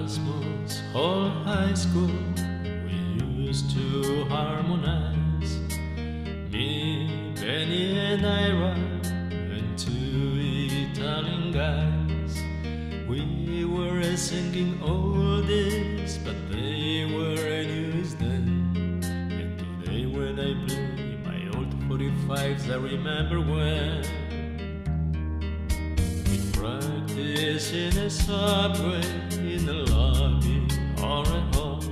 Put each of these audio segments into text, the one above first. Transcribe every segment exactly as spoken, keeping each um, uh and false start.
Erasmus Hall High School, we used to harmonize. Me, Benny and Ira, and two Italian guys. We were singing oldies, but they were newies then. And today when I play my old forty-fives, I remember when we practice in a subway, in a lobby or a hall,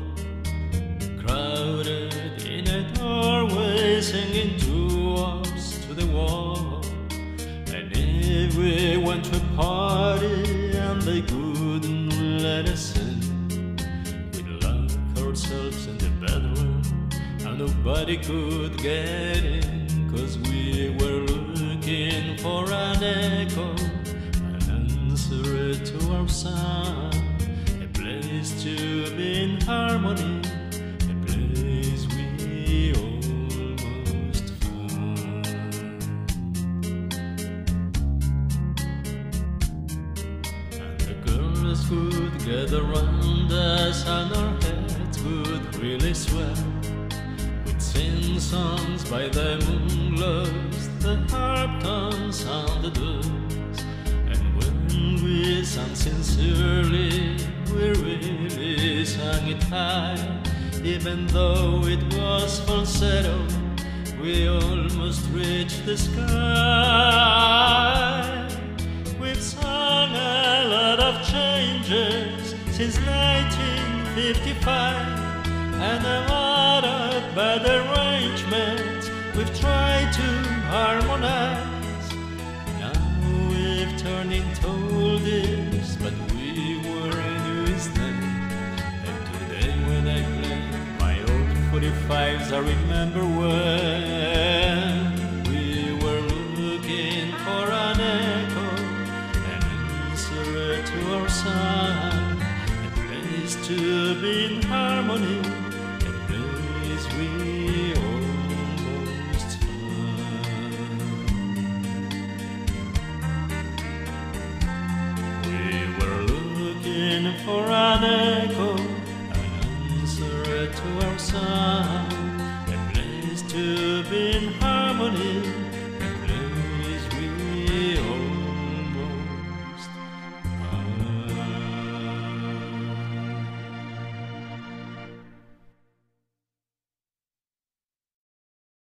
crowded in a doorway, singing two wops to the wall. And if we went to a party and they couldn't let us in, we'd lock ourselves in the bedroom and nobody could get in, 'cause we were looking for an echo, an answer to our song, a place to be in harmony, a place we almost found. And the girls would gather round us and our heads would really swell. We'd sing songs by the moonglows, the harp tones and the blues. And when we sang sincerely, we really sang it high. Even though it was falsetto, we almost reached the sky. We've sung a lot of changes since nineteen fifty-five, and a lot of bad arrangements we've tried to harmonize. Now we've turned into oldies, but we were newies then. And today when I play my old forty-fives, I remember when we were looking for an echo, an answer to our song, a place to be in harmony, a place we almost found. We were looking for an echo, an answer to our song, a place to be in harmony,